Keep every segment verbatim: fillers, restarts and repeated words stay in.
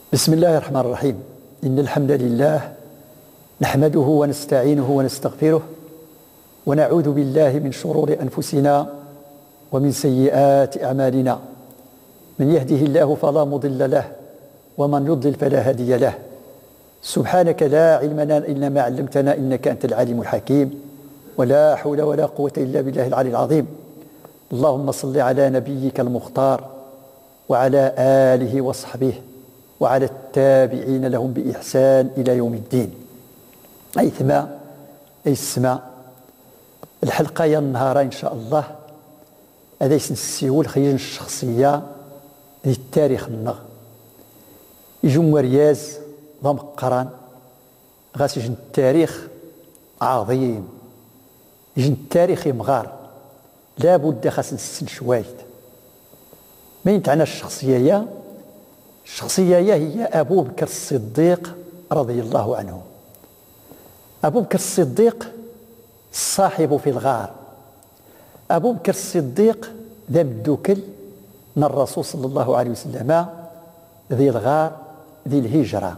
بسم الله الرحمن الرحيم. إن الحمد لله نحمده ونستعينه ونستغفره ونعوذ بالله من شرور أنفسنا ومن سيئات أعمالنا. من يهده الله فلا مضل له ومن يضلل فلا هادي له. سبحانك لا علم لنا إلا ما علمتنا إنك أنت العليم الحكيم، ولا حول ولا قوة إلا بالله العلي العظيم. اللهم صل على نبيك المختار وعلى آله وصحبه وعلى التابعين لهم بإحسان إلى يوم الدين. أي ثما أي السماء الحلقة يا النهار إن شاء الله هذا يسنسيو الخير الشخصية للتاريخ النغ يجو مرياز ضم قران غاس يجن التاريخ عظيم، يجن التاريخ مغار لابد خاص نسن شويت. من تعنى الشخصية يا الشخصية هي أبو بكر الصديق رضي الله عنه. أبو بكر الصديق صاحب في الغار. أبو بكر الصديق ذا مدوكل من الرسول صلى الله عليه وسلم ذي الغار ذي الهجرة.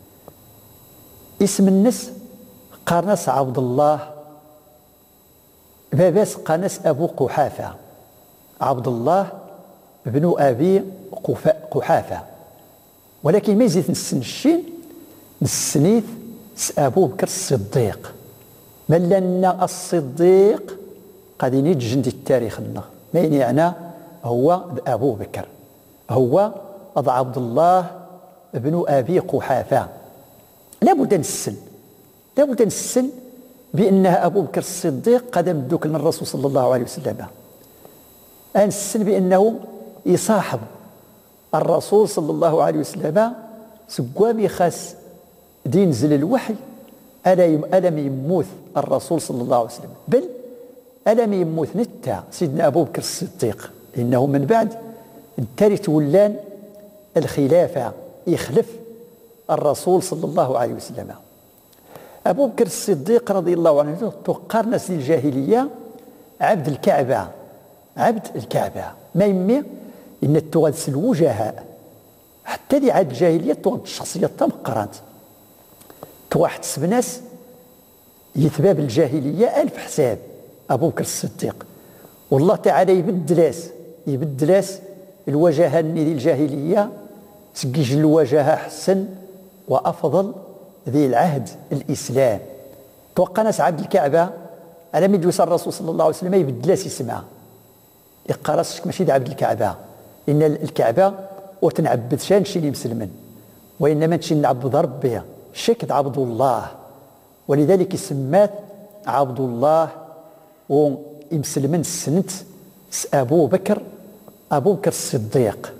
اسم الناس قرنس عبد الله، باباس قناس أبو قحافة، عبد الله بن أبي قحافة، ولكن ما يزيد نسنشين نسنيث أبو بكر الصديق. من لأن الصديق قد ينجن دي التاريخ النغ ما يعني هو أبو بكر، هو عبد الله بن أبي قحافة. لابد نسن لابد نسن بأنها أبو بكر الصديق قدم دوك للرسول صلى الله عليه وسلم. أنسن بأنه يصاحب الرسول صلى الله عليه وسلم سقوامي خاص دين نزل الوحي ألم يموت الرسول صلى الله عليه وسلم، بل ألم يموت نتا سيدنا أبو بكر الصديق، إنه من بعد التالي تولان الخلافة يخلف الرسول صلى الله عليه وسلم. أبو بكر الصديق رضي الله عنه تقارنس الجاهلية عبد الكعبة، عبد الكعبة ما يمي إن التغادس الوجهاء حتى دي عاد الجاهلية تغاد الشخصية تمقرات تواحد سبناس يثباب الجاهلية ألف حساب. أبو بكر الصديق والله تعالى يبدلاس يبدلاس الوجهة ذي الجاهلية سقيج الوجهة حسن وأفضل ذي العهد الإسلام. توقع ناس عبد الكعبة على ما يجوز الرسول صلى الله عليه وسلم يبدلاس اسمها يقرصك ماشي عبد الكعبة، إن الكعبة وتنعبد شان شي اللي مسلمن، وإنما تشي نعبد ربي شكد عبد الله، ولذلك سمات عبد الله ومسلمن سنت أبو بكر أبو بكر الصديق.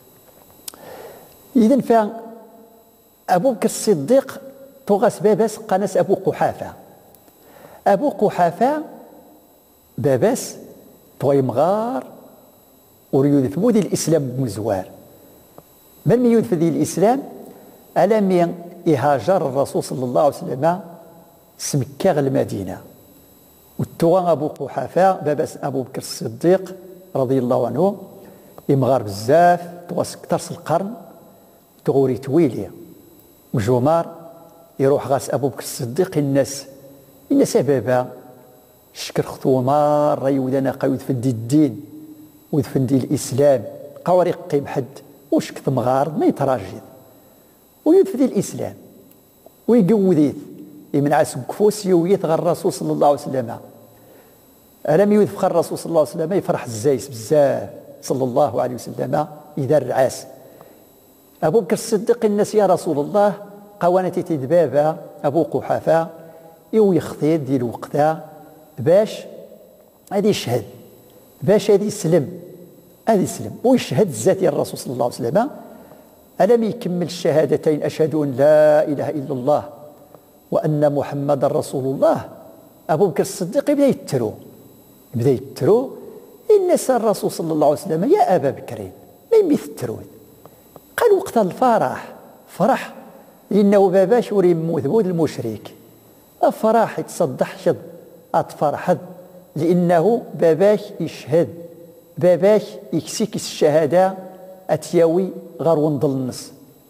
إذن فأبو بكر الصديق تغاس باباس قناس أبو قحافة. أبو قحافة باباس طوي مغار وريود في مودي الإسلام مزوار. من من يود في ذي الإسلام ألم يهاجر الرسول صلى الله عليه وسلم سمكاغ المدينة، والتوغا أبو قحافة باباس أبو بكر الصديق رضي الله عنه يمغار بزاف تغاس كترس القرن تغوري تويلي وجمار يروح غاس أبو بكر الصديق الناس الناس بابا شكر خطومار راي ودنا قايود فندي الدين ويدفندي الإسلام قواري قيم حد وشك ثمغار ما يتراجد ويدفدي الإسلام ويقوذيث يمنع سكفوسي ويثغى الرسول صلى الله عليه وسلم. ألم يذفخ الرسول صلى الله عليه وسلم يفرح الزايس بزاف صلى الله عليه وسلم إذا الرعاس. أبو بكر الصديق الناس يا رسول الله قوانتي تدبابا أبو قحافة يو يخطير دي الوقتا باش هذه يشهد باش هذه يسلم هذه يسلم ويشهد الذات الرسول صلى الله عليه وسلم. ألم يكمل الشهادتين أشهد أن لا إله إلا الله وأن محمد رسول الله؟ أبو بكر الصديق يبدأ يترو يبدأ يترو الناس الرسول صلى الله عليه وسلم يا أبا بكر ما يمثلون. قال وقت الفرح فرح لأنه باباش وريم مثبوت المشرك أفرح يتصدح شد أتفرحد لأنه باباش يشهد باباش يكسيكس الشهادة أتياوي غير ونضل النص.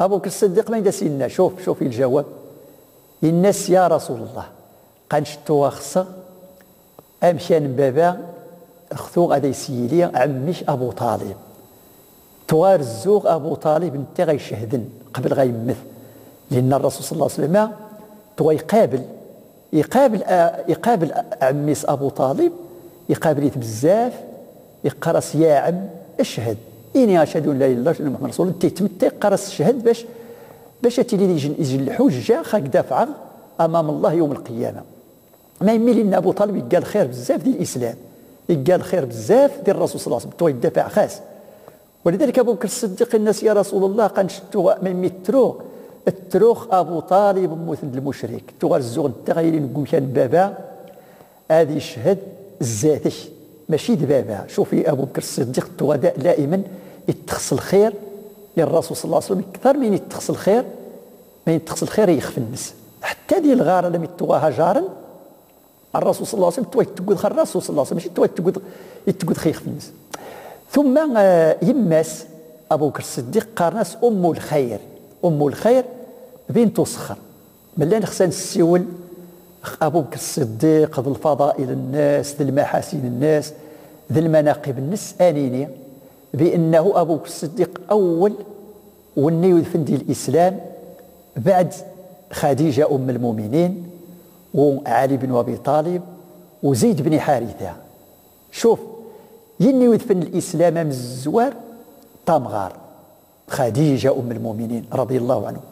أبو بكر الصديق ما يدس لنا. شوف شوف الجواب. الناس يا رسول الله قد شتوا خصا أمشان بابا اختو غادي يسيلي عميش أبو طالب توار الزوغ أبو طالب انت غيشهدن قبل غيمث، لأن الرسول صلى الله عليه وسلم تو يقابل يقابل آه يقابل عميس أبو طالب يقابل بزاف يقرص يا عم اشهد إني أشهد أن لا إله إلا الله وأن محمد رسول الله. تيتمتى يقرص الشهد باش باش تيلي يجي الحجة خاك دافعة أمام الله يوم القيامة. ما يميل لنا أبو طالب قال خير بزاف ديال الإسلام، قال خير بزاف ديال الرسول صلى الله عليه وسلم تو يدافع خاص. ولذلك أبو بكر الصديق الناس يا رسول الله قنشتو ما يميتروه التروخ أبو طالب مثل المشرك تو الزوغ انت غير نقول كان بابا هذه يشهد ذاتك ماشي دبابا. شوفي أبو بكر الصديق تو دائما يتخص الخير للرسول صلى الله عليه وسلم أكثر من يتخص الخير من يتخص الخير يخفي الناس. حتى ديال الغارة لم يتوها جارا الرسول صلى الله عليه وسلم تو يتقود خير الرسول صلى الله عليه وسلم ماشي تو يتقود يتقود خير يخفي الناس. ثم يماس أبو بكر الصديق قارناس أم الخير أم الخير بنت صخر. ملي نخصنا نسيول أبو بكر الصديق ذو الفضائل الناس ذو المحاسن الناس ذو المناقب الناس آنيني بأنه أبو بكر الصديق أول وني يدفن ديال الإسلام بعد خديجة أم المؤمنين وعلي بن أبي طالب وزيد بن حارثة. شوف يني يدفن الإسلام من الزوار طامغار خديجة أم المؤمنين رضي الله عنه،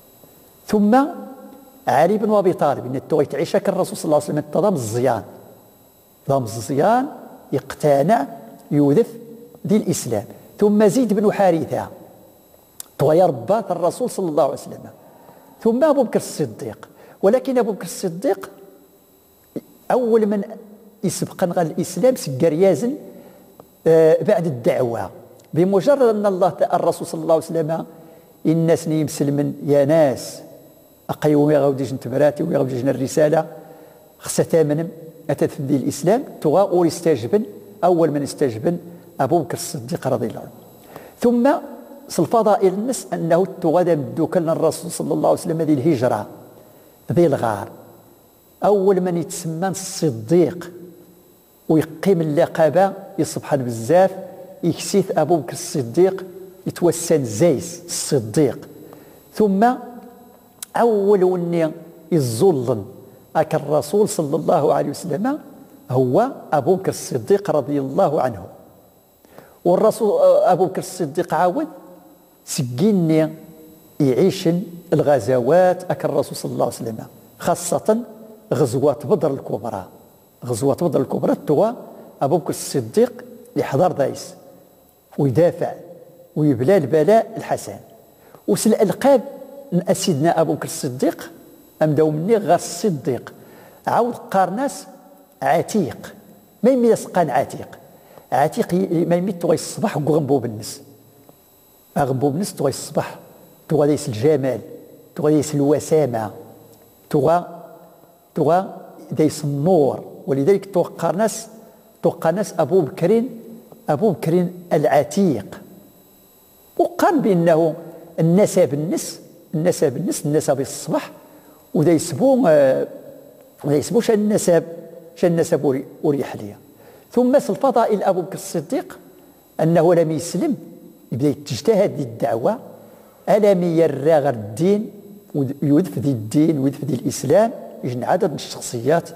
ثم علي بن أبي طالب إن التوغي تعيش الرسول صلى الله عليه وسلم تضم الزيان ضم الزيان يقتنع يوذف ذي الإسلام، ثم زيد بن حارثة توغي رباط الرسول صلى الله عليه وسلم، ثم أبو بكر الصديق. ولكن أبو بكر الصديق أول من يسبق غير الإسلام سكر يازن آه بعد الدعوة بمجرد أن الله الرسول صلى الله عليه وسلم الناس ني مسلمن يا ناس أقيوم يا غودي جنت براتي ويا غودي جن الرسالة خصها ثامن أتت في دين الإسلام توا أول يستجبن أول من يستجبن أبو بكر الصديق رضي الله عنه. ثم الفضائل الناس أنه تغادى مدوك لنا الرسول صلى الله عليه وسلم ذي الهجرة ذي الغار أول من يتسمى الصديق ويقيم اللقبة يصبحن بزاف يكسيث أبو بكر الصديق يتوسن زيس الصديق. ثم أول وني يظلن أك الرسول صلى الله عليه وسلم هو أبو بكر الصديق رضي الله عنه. والرسول أبو بكر الصديق عاود سجيني يعيش الغزوات أك الرسول صلى الله عليه وسلم خاصة غزوات بدر الكبرى غزوات بدر الكبرى توا أبو بكر الصديق يحضر دايس ويدافع ويبلى البلاء الحسن. وسل الألقاب سيدنا أبو بكر الصديق أمداو مني غير الصديق عاود قارناس عتيق ما يمي سقان عتيق عتيق ما يمي تغي الصباح وغنبو بالنس أغنبو بالنس تغي الصباح تغي دايس الجمال تغي دايس الوسامة تغي تغي دايس النور. ولذلك توقع ناس توقع ناس أبو بكر أبو بكر العتيق. وقال بأنه النسب النس النسب النس النسب الصباح ودا يسبو ودا يسبو شان النسب شان النسب وريح ليا. ثم الفضائل أبو بكر الصديق أنه لم يسلم يبدأ يتجتهد الدعوة ألم يرى غير الدين ويدف ذي الدين ويدف ذي الإسلام يجن عدد من الشخصيات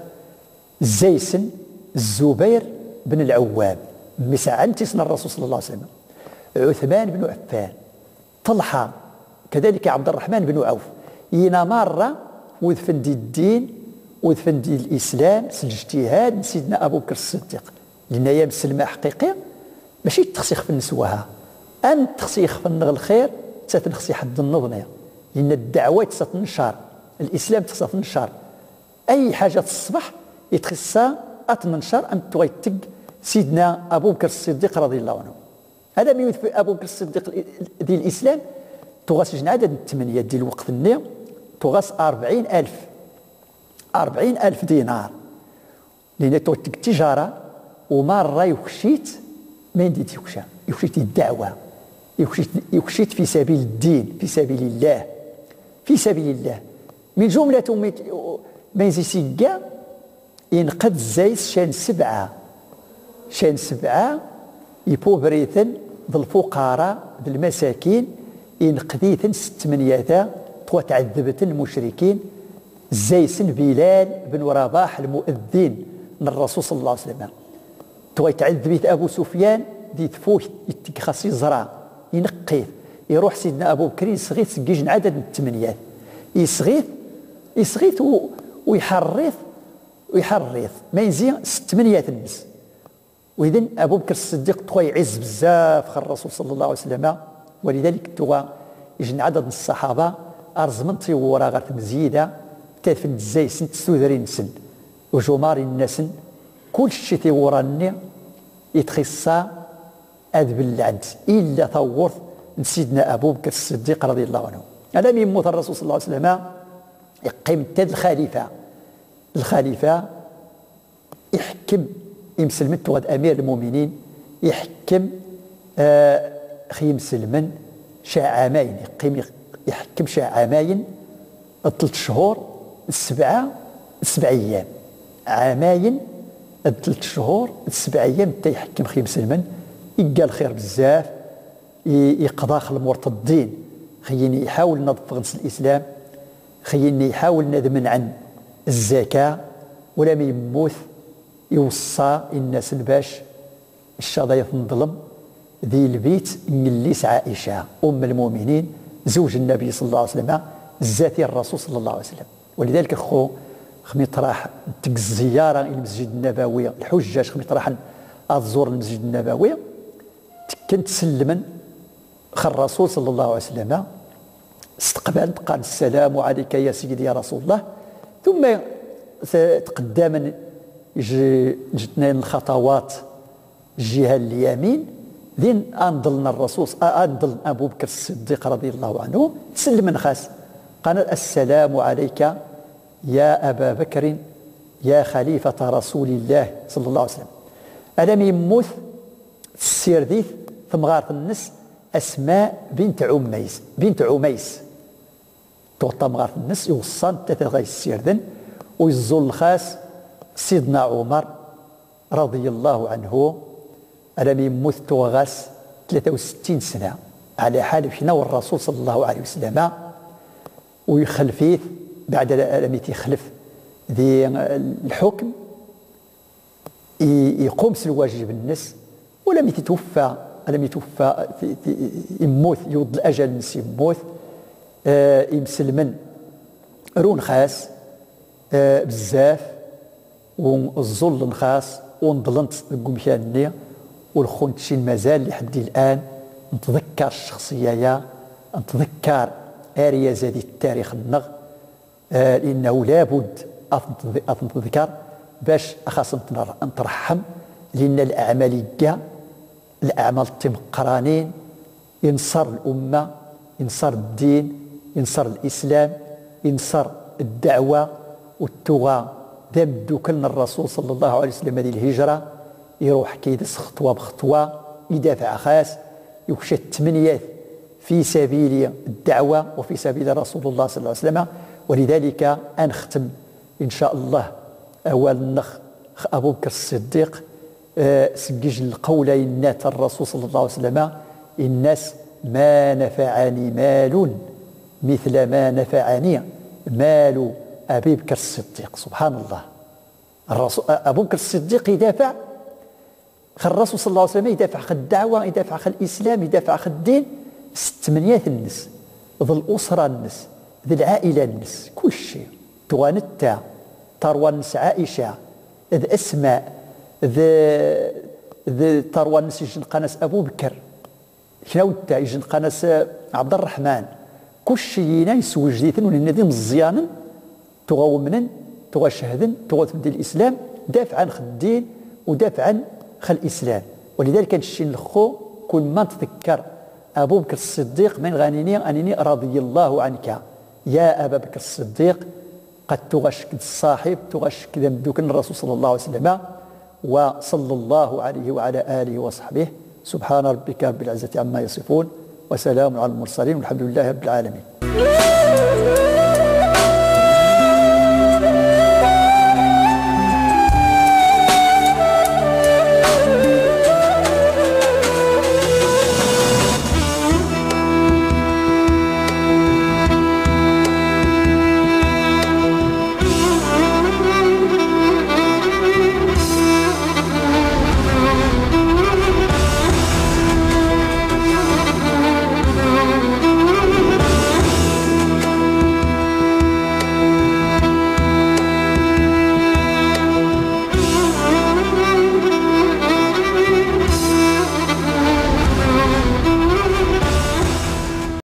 زيسن الزبير بن العوام مساعد تسنى الرسول صلى الله عليه وسلم عثمان بن عفان طلحة كذلك عبد الرحمن بن عوف ينا مرة وذفن دي الدين وذفن دي الإسلام الاجتهاد من سيدنا أبو بكر الصديق. لأن هي مسلمة حقيقية ماشي تخسيخ في النسوها أن تخسيخ في الخير تتنخسي حد النظنية. لأن الدعوة تتنشر الإسلام تتنشر أي حاجة الصباح يتخصها أتنشر أن تغيتق سيدنا أبو بكر الصديق رضي الله عنه. هذا ما يثبت أبو بكر الصديق دي الإسلام تغاس جن عدد الثمانية ديال الوقت النية تغاس أربعين ألف أربعين ألف دينار لأن توتك التجارة ومرة يخشيت ما يديت يخشى يخشيت الدعوة يكشت في سبيل الدين، في سبيل الله، في سبيل الله. من جملة ما يزيسي كاع ينقد الزايس شان سبعة شان سبعة يبوبريثن ذو الفقراء ذو المساكين ينقذيثن ستمنياتا توا تعذبت المشركين زيسن بلال بن رباح المؤذن من الرسول صلى الله عليه وسلم توا يتعذبيت ابو سفيان دي تفوح خاص يزرع ينقيه يروح سيدنا ابو بكر يصغيت سكيجن عدد من الثمانيات يصغيت يصغيت ويحرث ويحرث ما ينزي ستمنيات الناس. وإذن أبو بكر الصديق توا يعز بزاف خ الرسول صلى الله عليه وسلم، ولذلك توا يجن عدد من الصحابة أرزمنتي ورا غير مزيدة تافن الزايسن تسودرين سن وجمار الناس كل شيء تيوراني يتخصى أذب العد إلا ثورت من سيدنا أبو بكر الصديق رضي الله عنه. ألم يموت الرسول صلى الله عليه وسلم يقيم تاد الخليفة الخليفة يحكم يمسلمن تغاد أمير المؤمنين يحكم آه خيم سلمن شاع عامين يقيم يحكم شاع عامين ثلاث شهور السبعة السبع أيام عامين ثلاث شهور السبع أيام حتى يحكم خيم سلمن يلقى الخير بزاف يقضى خل المرتدين خيني يحاول نظف غنس الإسلام خيني يحاول ندمن عن الزكاة ولم يموت يوصى الناس باش الشظايا تنظلم ذي البيت نليس عائشة أم المؤمنين زوج النبي صلى الله عليه وسلم ذاتي الرسول صلى الله عليه وسلم. ولذلك أخو خمي طراح تك الزيارة إلى المسجد النبوي الحجاج خمي طراح أزور المسجد النبوي كنت سلما خ الرسول صلى الله عليه وسلم استقبال قال السلام عليك يا سيدي يا رسول الله، ثم تقدما جتنا الخطوات الجهه اليمين ذين انضلنا الرسول انضل ابو بكر الصديق رضي الله عنه تسلم من خاص قال السلام عليك يا ابا بكر يا خليفه رسول الله صلى الله عليه وسلم. الم يموت السير ذيث ثم غارت النس اسماء بنت عميس بنت عميس توطى مغارت النس يوصان تتغي السير ذن ويزول الخاص سيدنا عمر رضي الله عنه ألم يموت توغاس ثلاثة وستين سنة على حال فينا والرسول صلى الله عليه وسلم ويخلفيه بعد لم يخلف ذي الحكم يقوم الواجب الناس ولم يتوفى لم يتوفى في في يموت يوض الأجل الناس يموت آه يمسلمن رون خاص آه بزاف والظل خاص ونضلنت قمشاني والخونتشين مازال لحد الان نتذكر الشخصيه يا نتذكر اريا زادي التاريخ النغ آه لانه لابد نتذكر باش خاص نترحم لان الاعمال كاع الاعمال تمقرانين ينصر الامه ينصر الدين ينصر الاسلام ينصر الدعوه والتوغى ذم دوكلنا الرسول صلى الله عليه وسلم هذه الهجرة يروح كيدس خطوة بخطوة يدافع خاص يخشى التمنيات في سبيل الدعوة وفي سبيل رسول الله صلى الله عليه وسلم. ولذلك أنختم إن شاء الله أول النخ أبو بكر الصديق أه سجج القولين نات الرسول صلى الله عليه وسلم الناس ما نفعني مال مثل ما نفعني مال أبي بكر الصديق. سبحان الله الرسول أبو بكر الصديق يدافع خ الرسول صلى الله عليه وسلم يدافع خ الدعوة يدافع خ الإسلام يدافع خ الدين ستمنيات الناس ذو الأسرة الناس ذو العائلة الناس كل شيء توانتا تروى الناس عائشة ذ أسماء ذ ذ تروى الناس يجن قناس أبو بكر شنوتا يجن قناس عبد الرحمن كل شيء يسوي جديد وللنادي مزيانا تغاو منن تغا شهدن تغا تبدي الاسلام دافع عن الدين ودافع عن خل الاسلام. ولذلك الشيء الخو كل ما تذكر ابو بكر الصديق من غانيني انني رضي الله عنك يا ابا بكر الصديق قد تغشك الصاحب تغشك ذنبك الرسول صلى الله عليه وسلم وصلى الله عليه وعلى اله وصحبه. سبحان ربك رب العزه عما يصفون وسلام على المرسلين والحمد لله رب العالمين.